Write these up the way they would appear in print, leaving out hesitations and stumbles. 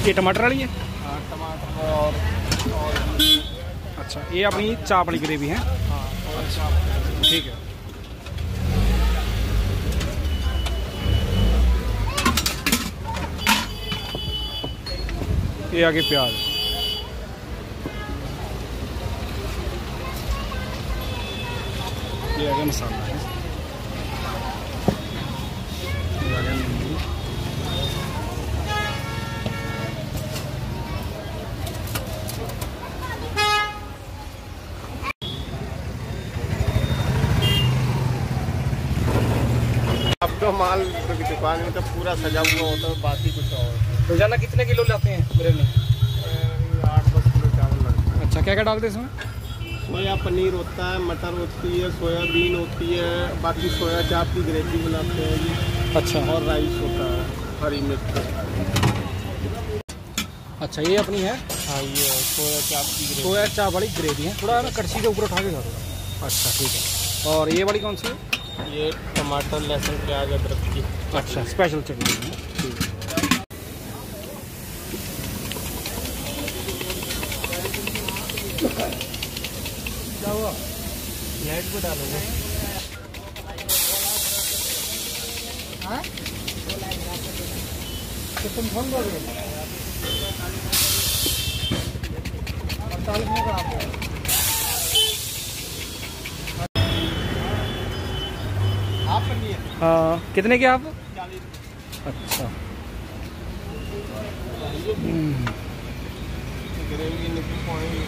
ये टमाटर वाली है? हाँ, टमाटर और अच्छा, ये अपनी चाप वाली ग्रेवी है? हाँ, अच्छा, ठीक है। ये आगे प्याज, ये आगे मसाला है, ये आगे नींबू, अब तो माल दुकान में तो पूरा सजा हुआ होता है, बाकी कुछ और। रोजाना कितने किलो लाते हैं बिरयानी? 8-10 किलो चावल लगता है। अच्छा, क्या क्या डालते हैं इसमें? सोया पनीर होता है, मटर होती है, सोयाबीन होती है, बाकी सोया चाप की ग्रेवी बनाते हैं जी। अच्छा, और राइस होता है, हरी मिर्च। अच्छा, ये अपनी है? हाँ, ये सोया चाप की ग्रेवी। सोया चाप वाली ग्रेवी है, थोड़ा ना कड़छी के ऊपर उठा के खा दो। अच्छा, ठीक है। और ये वाली कौन सी है? ये टमाटर, लहसुन, प्याज, अदरक की। अच्छा, स्पेशल चटनी है, ठीक है। क्या हुआ? लाइट को डालोगे? हाँ? तो तुम फोन करोगे? 48 में करा दो। आप पनीर? हाँ, कितने के आप? 40। अच्छा, ग्रेवी निकल पाएंगे।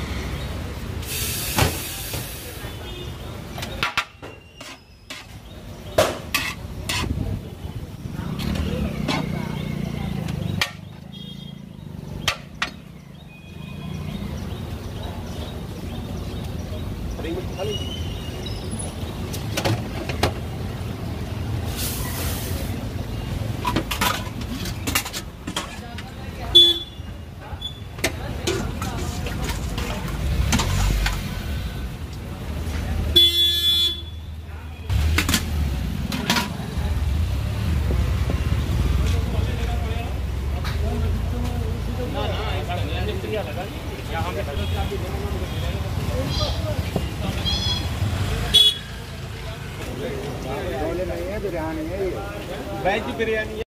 वेज बिरयानी है।